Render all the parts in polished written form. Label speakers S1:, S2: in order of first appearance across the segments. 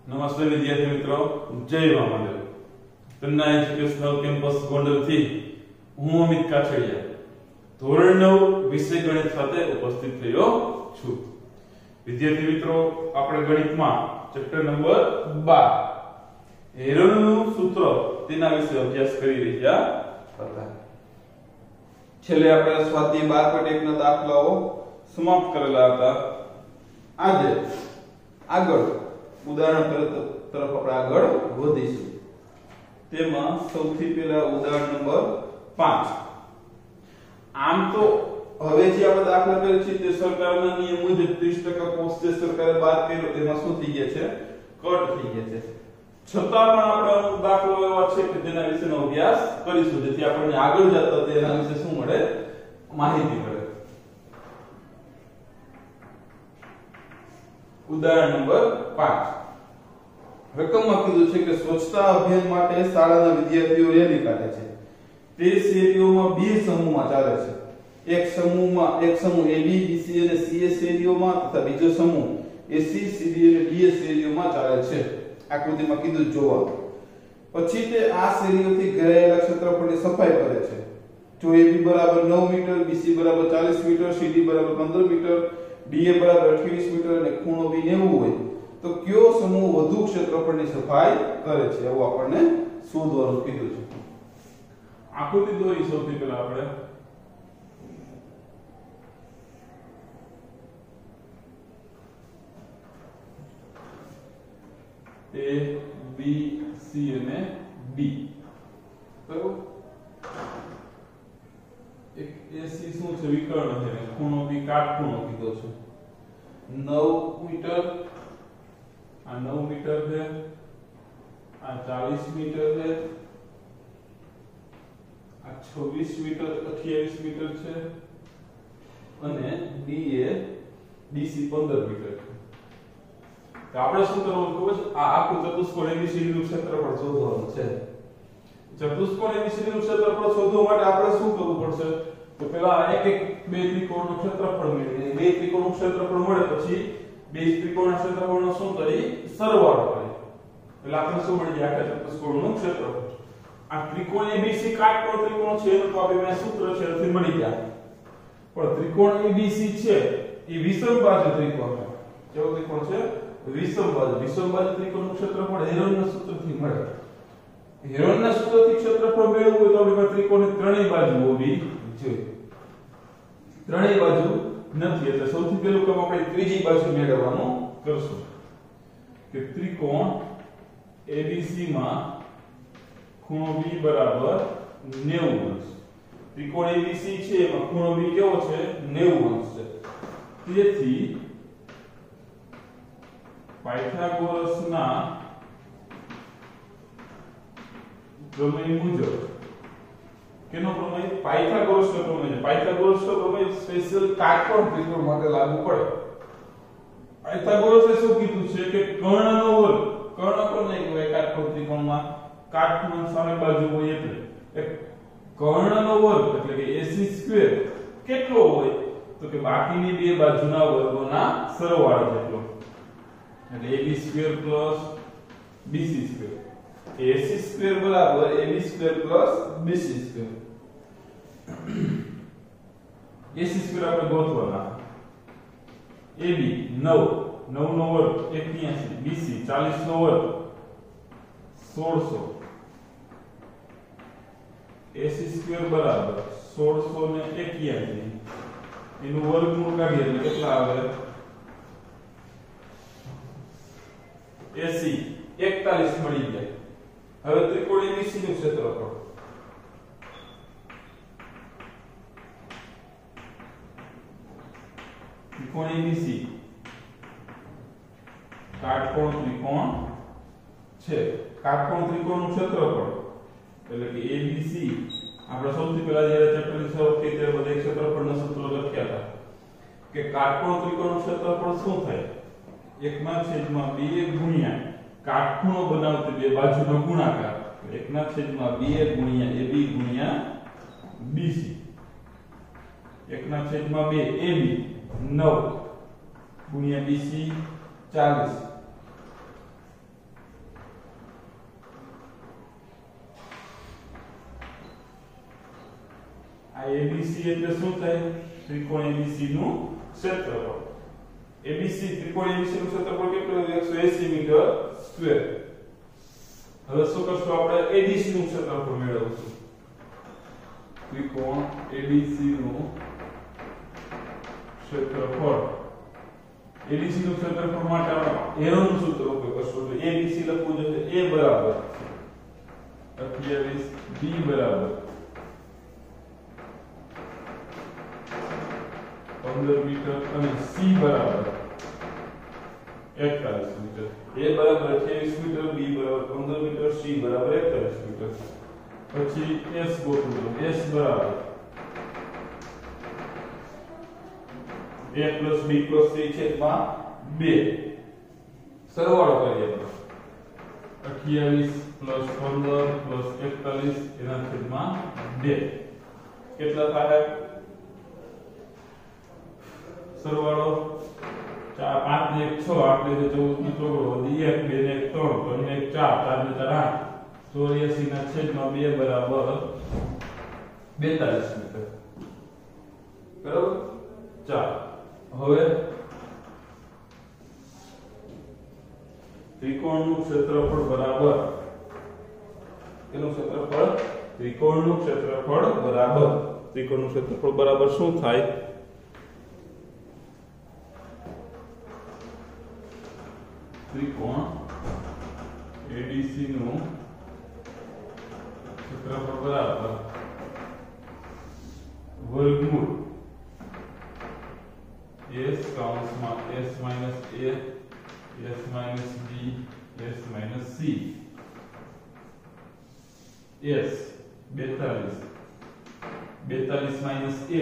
S1: નમસ્તે વિદ્યાર્થી મિત્રો, જય મહાદેવ. તન્ના એજ્યુકેશનલ કેમ્પસ ગોંડલથી હું અમિત કાછડિયા ધોરણ 9 વિષય ગણિત સાથે ઉપસ્થિત થયો છું. વિદ્યાર્થી મિત્રો, આપણે ગણિતમાં ચેપ્ટર નંબર 12 હેરોનનું સૂત્ર તેના વિશે અભ્યાસ કરી રહ્યા હતા. છેલ્લે આપણે સ્વાધ્યાય 12.1 ના દાખલાઓ સમાપ્ત કરેલા હતા. આજે આગળ ઉદાહરણ તરફ આપણે આગળ વધીશું. તેમાં સૌથી પહેલા ઉદાહરણ નંબર 5. આમ તો હવે જે આપણે દાખલા કર્યો છે તે સરકારના નિયમ મુજબ 30% કોસ્ટ જે સરકારે બાદ કર્યો તેમાં શું થઈ ગયા છે? કટ થઈ ગયા છે. છતાં પણ આપણે દાખલો એવા છે કે જેના વિશેનો અભ્યાસ કરીશું, જેથી આપણને આગળ જતા તેના વિશે શું મળે? માહિતી મળે. ઉદાહરણ નંબર 5. રકમમાં કીધું છે કે સ્વચ્છતા અભિયાન માટે શાળાના વિદ્યાર્થીઓ રેલી કાઢે છે. તે શેરીઓમાં બે સમૂહમાં ચાલે છે. એક સમૂહ AB, BC અને CS શેરીઓમાં તથા બીજો સમૂહ AC, CD અને DS શેરીઓમાં ચાલે છે. આકૃતિમાં કીધું જોવા. પછી તે આ શેરીઓથી ઘેરાયેલા ક્ષેત્રફળની સફાઈ કરે છે. જો AB બરાબર 9 મીટર, BC બરાબર 40 મીટર, CD બરાબર 15 મીટર, DA બરાબર 28 મીટર અને ખૂણો B 90 હોય તો કયો સમૂહ વધુ ક્ષેત્રફળની સફાઈ કરે છે? એવું આપણને શોધવાનું કીધું છે. આકૃતિ દોરી સૌથી પહેલા આપણે. A, B, C અને D. બરાબર. એક AC શું છે? વિકર્ણ છે. ખૂણો B કાટખૂણો કીધો છે. 9 મીટર, આ 9 મીટર છે, આ 40 મીટર છે, આ 26 મીટર, 28 મીટર છે અને D એ BC 15 મીટર છે. તો આપણે શું કરવાનું ખબર છે? આ આખું ચતુષ્કોણ ABCD નું ક્ષેત્રફળ શોધવાનું છે. ચતુષ્કોણ ABCD નું ક્ષેત્રફળ શોધવા માટે આપણે શું કરવું પડશે? તો પહેલા એક બે ત્રિકોણનું ક્ષેત્રફળ મેળવીએ. બે ત્રિકોણનું ક્ષેત્રફળ મળે પછી બે ત્રિકોણના ક્ષેત્રફળનો શું કરી? સરવાળો કરી. એટલે આપણે શું મળી જાય? આખા ચતુષ્કોણનું ક્ષેત્રફળ. આ ત્રિકોણ ABC કાટકોણ ત્રિકોણ છે એનું તો આપણે સૂત્ર છે એથી મળી જાય. પણ ત્રિકોણ ABC છે એ વિષમ બાજુ ત્રિકોણ છે. કેવો ત્રિકોણ છે? વિષમ બાજુ. વિષમ બાજુ ત્રિકોણનું ક્ષેત્રફળ હેરોનના સૂત્રથી મળે. હેરોનના સૂત્રથી ક્ષેત્રફળ મેળવવું હોય તો આપણે ત્રિકોણની ત્રણેય બાજુ હોવી જોઈએ. ત્રણેય બાજુ નથી એટલે સૌથી પહેલું કામ આપણે ત્રીજી બાજુ મેળવવાનું કરશું કે ત્રિકોણ ABC માં ખૂણો B બરાબર 90 અંશ. ત્રિકોણ ABC છે એમાં ખૂણો B કેવો છે? 90 અંશ છે. તેથી પાયથાગોરસના પ્રમેય મુજબ, કેનો પ્રમેય? પાયથાગોરસનો પ્રમેય છે. પાયથાગોરસનો પ્રમેય સ્પેશિયલ કાટકોણ ત્રિકોણ માટે લાગુ પડે. પાયથાગોરસે શું કીધું છે કે કર્ણનો વર્ગ, કર્ણ કોને કહેવાય કાટકોણ ત્રિકોણમાં? કાટખૂણાની સામે બાજુ હોય એટલે કર્ણનો વર્ગ એટલે કે AC સ્ક્વેર કેટલો હોય? તો કે બાકીની બે બાજુના વર્ગોના સરવાળા જેટલો. એટલે AB square BC square. AC square બરાબર AB square BC square. AC square આપણે ગોતવાના. AB 9 નો વર્ગ 81, BC 40 નો વર્ગ 1600. AC સ્ક્વેર બરાબર 1681 એનું વર્ગમૂળ કાઢીએ એટલે કેટલા આવે? AC 41 મળી જાય. હવે ત્રિકોણ ABC નું ક્ષેત્રફળ. ત્રિકોણ ABC કાટકોણ ત્રિકોણ છે. કાટકોણ ત્રિકોણનું ક્ષેત્રફળ એટલે કે ABC આપણે સૌથી પહેલા જ્યારે ચેપ્ટરની શરૂઆત કરી ત્યારે બધા ક્ષેત્રફળના સૂત્રો લખ્યા હતા કે કાટકોણ ત્રિકોણનું ક્ષેત્રફળ શું થાય? 1/2 ગુણ્યા કાટખૂણો બનાવતી બે બાજુનો ગુણાકાર 1/2 ગુણ્યા AB ગુણ્યા BC. 1/2 AB 9 ગુણ્યા BC 40 1/2 AB 9 ગુણ્યા BC 40
S2: એટલે 1/2
S1: એટલે 1/2 AB 9 આ ABC એટલે શું થાય? ત્રિકોણ ABC નું ક્ષેત્રફળ. ABC ત્રિકોણ ABC નું ક્ષેત્રફળ કેટલું? 180 મીટર સ્ક્વેર. હવે શું કરશું આપણે? ADC નું ક્ષેત્રફળ મેળવશું. ત્રિકોણ ADC નું ક્ષેત્રફળ. ADC નું ક્ષેત્રફળ માટે આપણે એરોનું સૂત્ર ઉપયોગ કરશું. એટલે ABC લખવું જોઈએ A બરાબર 28, B બરાબર 15 મીટર અને C બરાબર 41 મીટર. A બરાબર 28 મીટર, B બરાબર 15 મીટર, C બરાબર 41 મીટર. પછી S ગોતવું. S બરાબર A + B + C છેદમાં 2. સરવાળો કરીએ આપણે. 28 + 15 + 41 એના છેદમાં 2 કેટલા થાય? સરવાળો 4 5 ને 1 6 8 ને 14 ને 14 1 2 ને 1 3 3 ને 1 4 4 ને 4 8 84 ના છેદમાં 2 બરાબર 42 મીટર. બરાબર? ચાલો હવે ત્રિકોણનું ક્ષેત્રફળ બરાબર એનું ક્ષેત્રફળ ત્રિકોણનું ક્ષેત્રફળ બરાબર શું થાય? ત્રિકોણ ADC નું ક્ષેત્રફળ બરાબર વર્ગમૂળ S કૌંસમાં S - A S - B S - C S 42 42 - A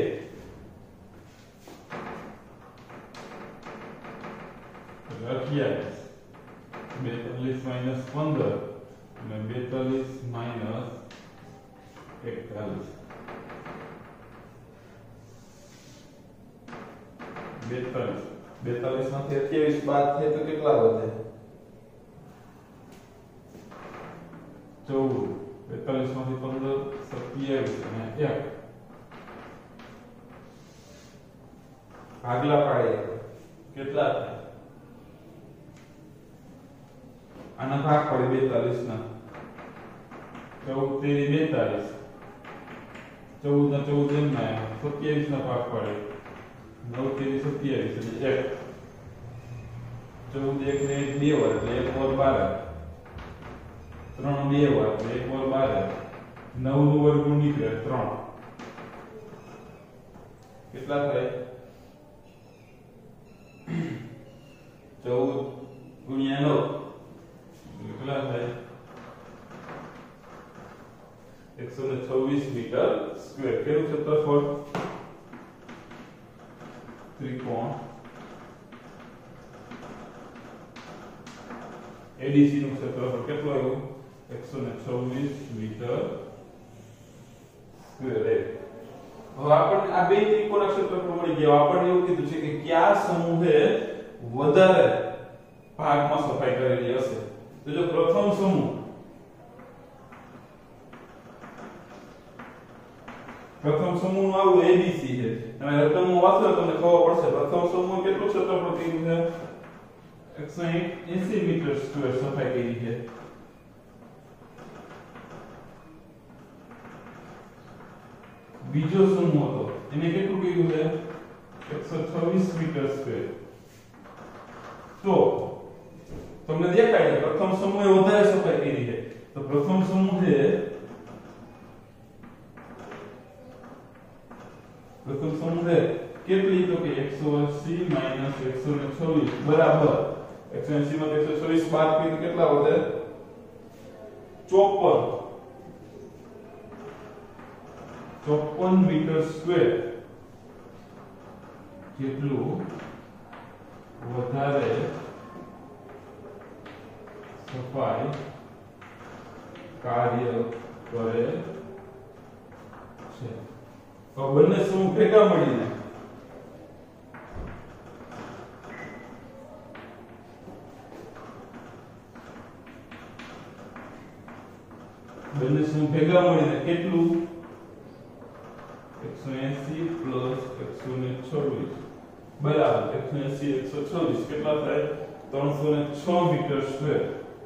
S1: 28 42 - 15 અને 42 - 41 42 માંથી 28 બાદ થાય તો કેટલા વધે? 14. 42 માંથી 15 27 અને 1 ભાગલા પાડીએ કેટલા થાય? આના ભાગ પડે 42 ના 14 તેરી 42 14 ના 14 એમ ના 27 ના ભાગ પડે 9 તેરી 27 એટલે 1 14 1 ને 1 2 વાર એટલે 1 ઓર 12 3 2 વાર એટલે 1 ઓર 12 9 નું વર્ગમૂળ નીકળે 3 કેટલા થાય? 14 ગુણ્યા 9 કેટલા થાય? 126 મીટર સ્ક્વેર. કેવું ક્ષેત્રફળ? ત્રિકોણ ADC નું ક્ષેત્રફળ કેટલું આવ્યું? 126 મીટર સ્ક્વેર. હવે આપણને આ બે ત્રિકોણના ક્ષેત્રફળ મળી ગયા. આપણને એવું કીધું છે કે કયા સમૂહે વધારે ભાગમાં સફાઈ કરેલી હશે. તો જો પ્રથમ સમૂહ નું આવું ABC છે. તમે રકમમાં વાંચો તમને ખબર પડશે. પ્રથમ સમૂહ કેટલું ક્ષેત્રફળ કર્યું છે? 180 મીટર સ્ક્વેર સફાઈ કરી છે. બીજો સમૂહ હતો એને કેટલું કર્યું છે? 126 મીટર સ્ક્વેર. તો તમને દેખાય છે પ્રથમ સમૂહે વધારે સફાઈ કરી છે. તો પ્રથમ સમૂહે કેટલી? તો કે 180 - 126 બરાબર 180 માંથી 126 બાદ કરીએ તો કેટલા વધે? 54 મીટર સ્ક્વેર જેટલું વધારે સફાઈ કાર્ય કરે છે. તો બંને સમૂહ ભેગા મળીને કેટલું? 126 180 પ્લસ 126 બરાબર 180 126 કેટલા થાય 306 મીટર સ્ક્વેર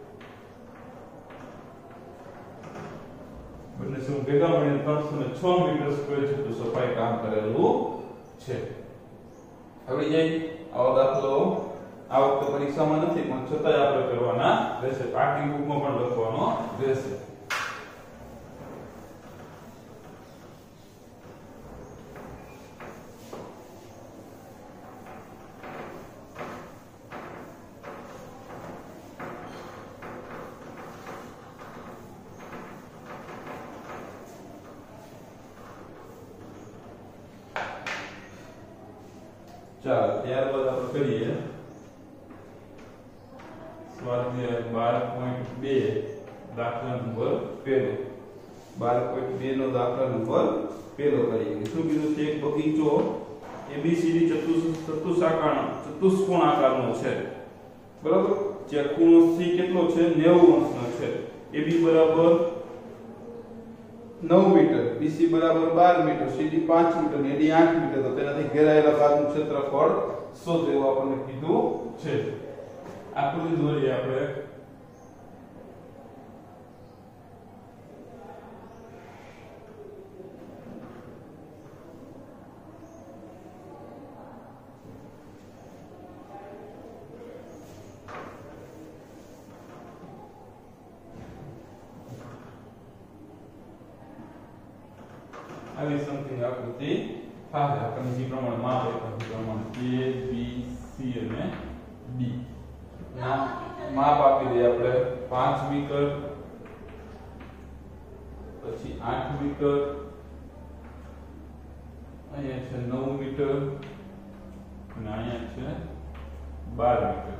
S1: બંને શું ભેગા મળીને 306 મીટર સ્ક્વેર જેટલું સફાઈ કામ કરેલું છે આવડી જાય આવો દાખલો આ વખતે પરીક્ષામાં નથી પણ છતાંય આપણે કરવાના રહેશે પાકી બુકમાં પણ લખવાનો રહેશે ચાલો ત્યારબાદ આપણે કરીએ સ્વાધ્યાય 12.2 દાખલા નંબર 1 12.2 નો દાખલા નંબર 1 કરીએ શું કીધું છે એક બગીચો ABCD ચતુષ્કોણ આકારનો છે બરાબર જે ખૂણો C કેટલો છે 90 અંશનો છે AB બરાબર 9 મીટર BC બરાબર 12 મીટર CD 5 મીટર અને AD 8 મીટર તો તેનાથી ઘેરાયેલા ભાગનું ક્ષેત્રફળ શોધો એવું આપણને કીધું છે આકૃતિ દોરીએ આપણે આવી સમથિંગ આકૃતિ થાય આપણે જે પ્રમાણે માપ આપ્યા છે પ્રમાણે A B C અને D ના માપ આપી દઈએ આપણે 5 મીટર પછી 8 મીટર અહીંયા છે 9 મીટર અને અહીંયા છે 12 મીટર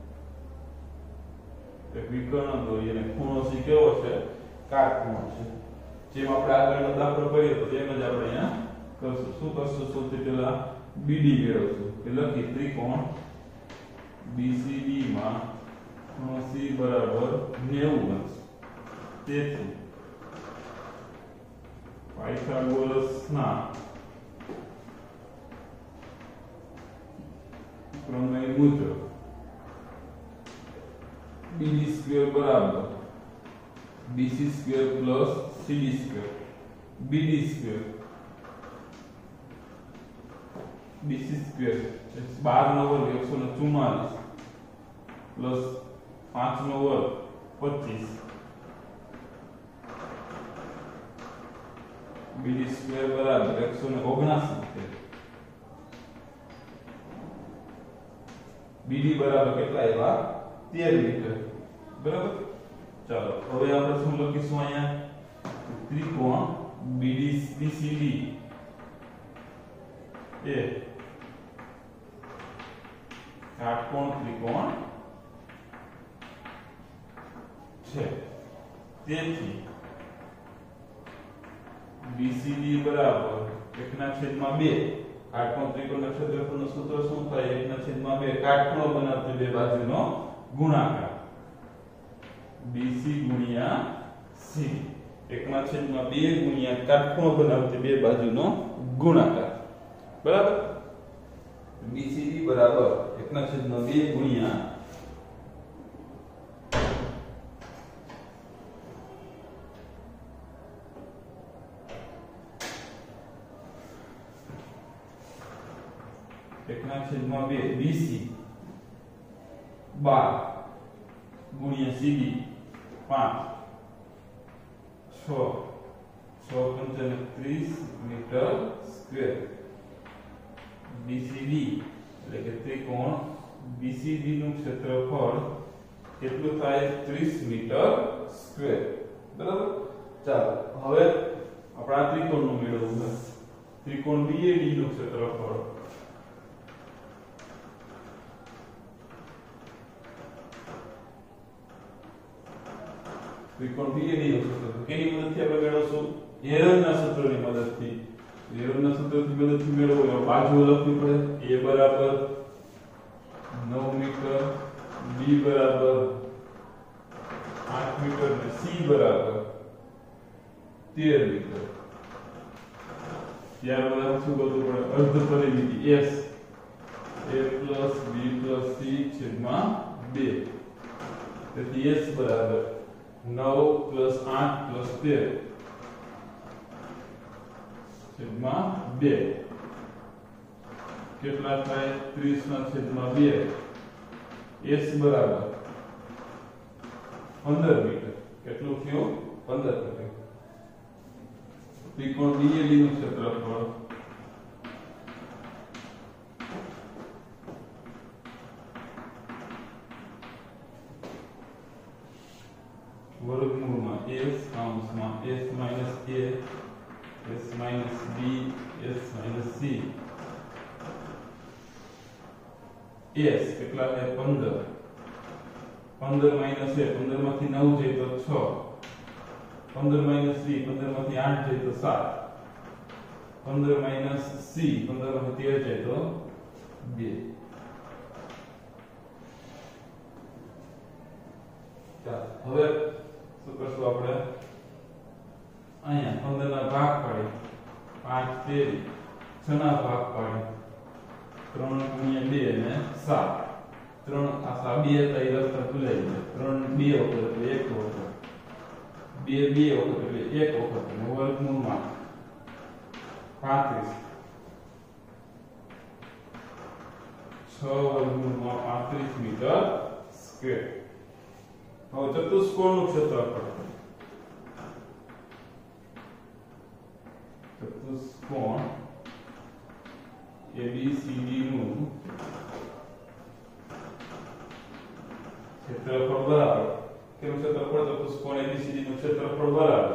S1: એક વિકર્ણ દોરીએ અને ખૂણો C કેવો છે કાટખૂણો છે જેમ આપણે આગળનો દાખલો કર્યો તો તેમ જ આપણે અહીંયા કરશું શું કરશું સૌથી પહેલા BD મેળવશું એટલે કે ત્રિકોણ BCD માં ખૂણો C બરાબર 90 અંશ તેથી પાયથાગોરસના પ્રમેય મુજબ BD સ્ક્વેર બરાબર BC square plus CD square BD square BC square 12 નો વર્ગ 144 પ્લસ 5 નો વર્ગ 25 BD સ્ક્વેર બરાબર 179 છે BD બરાબર કેટલા આવ્યા 13 મીટર બરાબર ચાલો હવે આપણે શું લખીશું અહીંયા ત્રિકોણ BCD એ કાટકોણ ત્રિકોણ છે તેથી BCD બરાબર 1/2 કાટકોણ ત્રિકોણના ક્ષેત્રફળનું સૂત્ર શું થાય 1/2 કાટખૂણો બનાવતી બે બાજુનો ગુણાકાર BC ગુણ્યા CD 1/2 ગુણ્યા કાટખૂણો બનાવતી બે બાજુનો ગુણાકાર બરાબર BCD બરાબર 1/2 ગુણ્યા BC 12 ગુણ્યા CD 5 6 30 મીટર સ્ક્વેર BCD એટલે કે ત્રિકોણ BCD નું ક્ષેત્રફળ કેટલું થાય 30 મીટર સ્ક્વેર બરાબર ચાલો હવે આપણા ત્રિકોણનું મેળવવું છે ત્રિકોણ BAD નું ક્ષેત્રફળ ત્રિકોણ BAD નું ક્ષેત્રફળ કેની મદદથી આપણે મેળવશું હેરોનના સૂત્રની મદદથી હેરોનના સૂત્રની મદદથી મેળવવું હોય બાજુઓ લખવી પડે A બરાબર 9 મીટર B બરાબર 8 મીટર અને C બરાબર 13 મીટર ત્યારબાદ શું કરવું પડે? અર્ધ પરિમિતિ s a plus b plus c છેદમાં 2. તેથી s બરાબર 9 plus 8 plus 13 છેદમાં 2. કેટલા થાય? 30 ના છેદમાં 2. s બરાબર 15 મીટર. કેટલું થયું? 15 મીટર. ત્રિકોણ BAD નું ક્ષેત્રફળ વર્ગમૂળમાં s કૌંસમાં s minus a s minus b s minus c s કેટલા છે? 15. 15 minus a 15 માંથી 9 જાય તો 6. 15 minus c 15 માંથી 8 જાય તો 7. 15 minus c 15 માંથી 13 જાય તો 2. ચાલો હવે શું કરશું આપણે? અહીંયા 15 ના ભાગ પાડી 5 13 6 ના ભાગ પાડી 3 ગુણ્યા 2 અને 7. 3 આ 2 હતા એ રસ્તા ભૂલાઈ ગયા. 3 2 વખત એટલે 1 વખત 2 2 વખત એટલે 1 વખત અને વર્ગમૂળમાં 35 6 વર્ગમૂળમાં 35 મીટર સ્ક્વેર. હવે ચતુષ્કોણનું ક્ષેત્રફળ ચતુષ્કોણ ABCD નું ક્ષેત્રફળ બરાબર કેનું ક્ષેત્રફળ? ચતુષ્કોણ ABCD નું ક્ષેત્રફળ બરાબર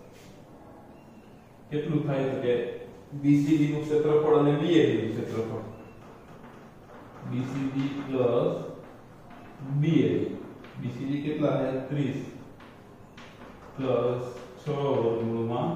S1: કેટલું થાય? તો કે BCD નું ક્ષેત્રફળ અને BAD નું ક્ષેત્રફળ. BCD plus BAD. BCD કેટલા છે? 30 plus 6 વર્ગમૂળમાં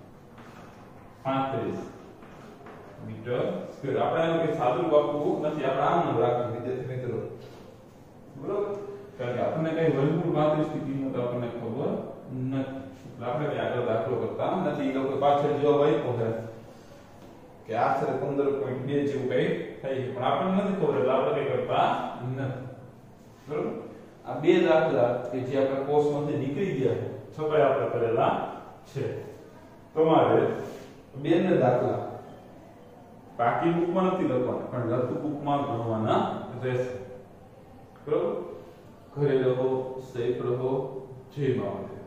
S1: 35 મીટર સ્ક્વેર. આપણે એનું કે સાદું આપવું નથી, આપણે આમ રાખવું વિદ્યાર્થી મિત્રો. બરોબર? કારણ કે આપણને કઈ વર્ગમૂળ 35 ની કિંમત આપણને ખબર નથી. એટલે આપણે કઈ આગળ દાખલો કરતા નથી. એ લોકો પાછળ જવાબ આપ્યો છે કે આશરે 15.2 જેવું કઈ થાય છે, પણ આપણને નથી ખબર એટલે આપણે કઈ કરતા નથી. બરોબર? આ બે દાખલા કે જે આપણે કોર્સમાંથી નીકળી ગયા છે છતાં આપણે કરેલા છે. તમારે બેને દાખલા બાકી બુકમાં નથી લખવાના પણ લખતું બુકમાં ગણવાના રહેશે. બરોબર? ઘરે રહો, સેફ રહો, જય માતા.